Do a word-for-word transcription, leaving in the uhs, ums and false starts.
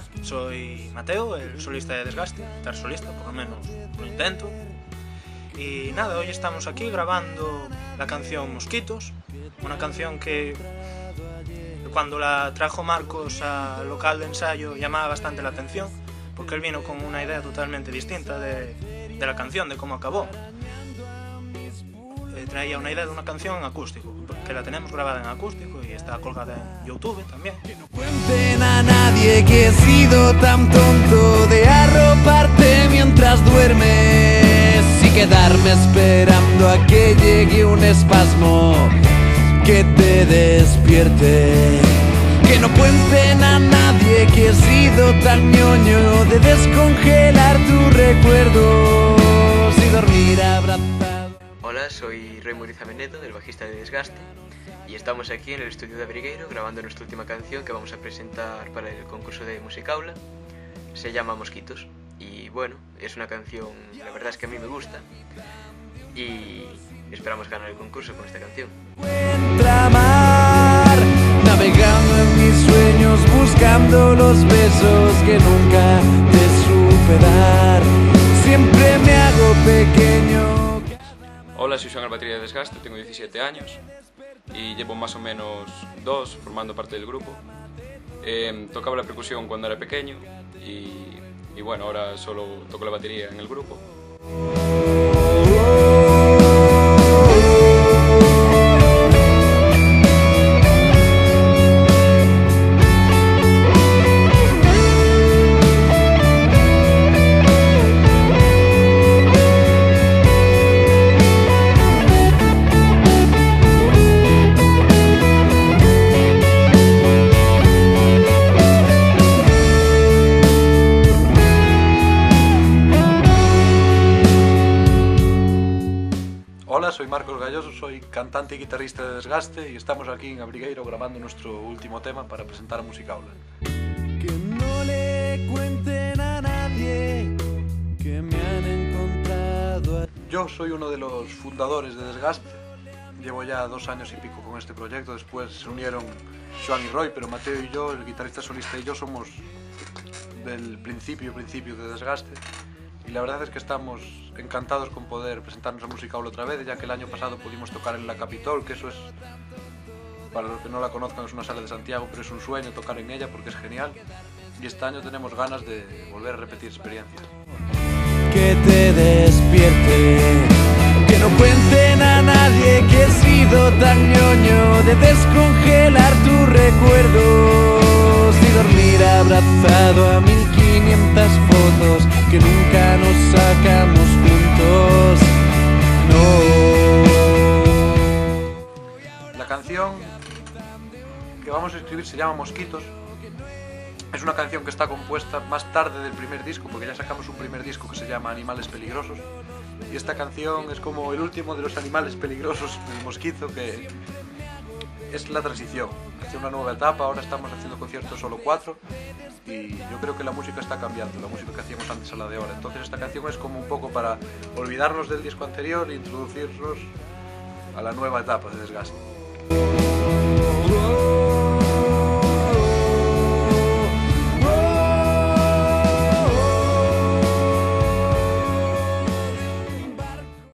Hola, soy Mateo, el solista de Desgaste, estar solista, por lo menos lo intento. Y nada, hoy estamos aquí grabando la canción Mosquitos, una canción que cuando la trajo Marcos al local de ensayo llamaba bastante la atención, porque él vino con una idea totalmente distinta de, de la canción, de cómo acabó. Eh, traía una idea de una canción en acústico, que la tenemos grabada en acústico y está colgada en YouTube también. Que no cuenten a nadie que he sido tan tonto de arroparte mientras duermes y quedarme esperando a que llegue un espasmo que te despierte. Que no cuenten a nadie que he sido tan ñoño de descongelar tus recuerdos y dormir abrazado. Hola, soy Rey Muriza Menedo, el bajista de Desgaste, y estamos aquí en el estudio de Abrigueiro grabando nuestra última canción que vamos a presentar para el concurso de Musicaula. Se llama Mosquitos y bueno, es una canción, la verdad es que a mí me gusta y esperamos ganar el concurso con esta canción. Mar, navegando en mis sueños, buscando los besos que nunca te supe dar. Siempre me hago pequeño. Hola, soy Joan, el batería de Desgaste, tengo diecisiete años y llevo más o menos dos formando parte del grupo. Eh, tocaba la percusión cuando era pequeño y, y bueno, ahora solo toco la batería en el grupo. Hola, soy Marcos Galloso, soy cantante y guitarrista de Desgaste y estamos aquí en Abrigueiro grabando nuestro último tema para presentar a Musicaula. Que no le cuenten a nadie que me han encontrado. Yo soy uno de los fundadores de Desgaste, llevo ya dos años y pico con este proyecto, después se unieron Joan y Roy, pero Mateo y yo, el guitarrista solista y yo somos del principio, principio de Desgaste. Y la verdad es que estamos encantados con poder presentarnos a Musicaula otra vez, ya que el año pasado pudimos tocar en la Capitol, que eso es, para los que no la conozcan, es una sala de Santiago, pero es un sueño tocar en ella porque es genial. Y este año tenemos ganas de volver a repetir experiencias. Que te despierte, que no cuenten a nadie que he sido tan ñoño de descongelar tus recuerdos y dormir abrazado a mil quinientas fotos que nunca nos sacamos juntos. No. La canción que vamos a escribir se llama Mosquitos. Es una canción que está compuesta más tarde del primer disco, porque ya sacamos un primer disco que se llama Animales Peligrosos. Y esta canción es como el último de los animales peligrosos del mosquito, que es la transición hacia una nueva etapa. Ahora estamos haciendo conciertos solo cuatro y yo creo que la música está cambiando, la música que hacíamos antes a la de ahora. Entonces esta canción es como un poco para olvidarnos del disco anterior e introducirnos a la nueva etapa de Desgaste.